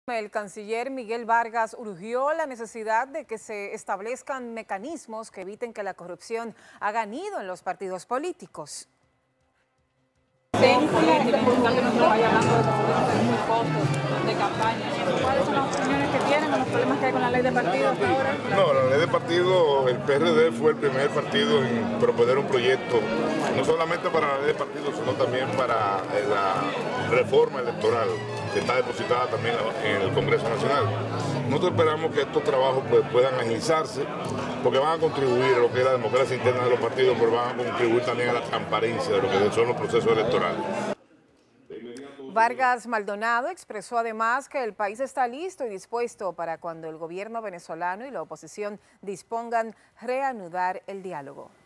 El canciller Miguel Vargas urgió la necesidad de que se establezcan mecanismos que eviten que la corrupción haga nido en los partidos políticos. Política, es importante que no se vaya hablando de muy costos, de campaña. ¿Cuáles son las opiniones que tienen o los problemas que hay con la ley de partidos hasta ahora? No, la ley de partido, el PRD fue el primer partido en proponer un proyecto, no solamente para la ley de partidos, sino también para la reforma electoral, que está depositada también en el Congreso Nacional. Nosotros esperamos que estos trabajos puedan agilizarse, porque van a contribuir a lo que es la democracia interna de los partidos, pero van a contribuir también a la transparencia de lo que son los procesos electorales. Vargas Maldonado expresó además que el país está listo y dispuesto para cuando el gobierno venezolano y la oposición dispongan reanudar el diálogo.